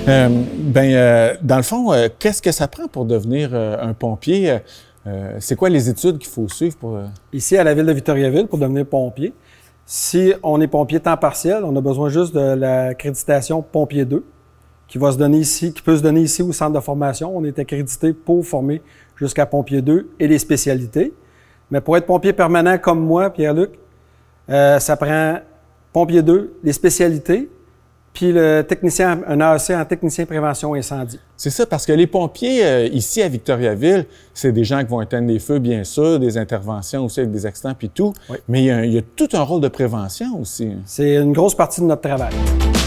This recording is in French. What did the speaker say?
Dans le fond, qu'est-ce que ça prend pour devenir un pompier? C'est quoi les études qu'il faut suivre pour... Ici, à la ville de Victoriaville, pour devenir pompier, si on est pompier temps partiel, on a besoin juste de l'accréditation Pompier 2, qui peut se donner ici au centre de formation. On est accrédité pour former jusqu'à Pompier 2 et les spécialités. Mais pour être pompier permanent comme moi, Pierre-Luc, ça prend Pompier 2, les spécialités, puis un AEC en technicien prévention incendie. C'est ça, parce que les pompiers, ici à Victoriaville, c'est des gens qui vont éteindre des feux, bien sûr, des interventions aussi avec des accidents puis tout, oui. Mais il y a tout un rôle de prévention aussi. C'est une grosse partie de notre travail.